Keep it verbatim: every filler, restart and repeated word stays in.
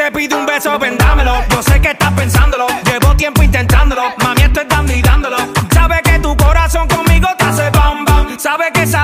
te pide un beso, ven dámelo. Yo sé que estás pensándolo, llevo tiempo intentándolo. Mami, estoy dando y dándolo. Sabe que tu corazón conmigo te hace bam bam. Sabe que esa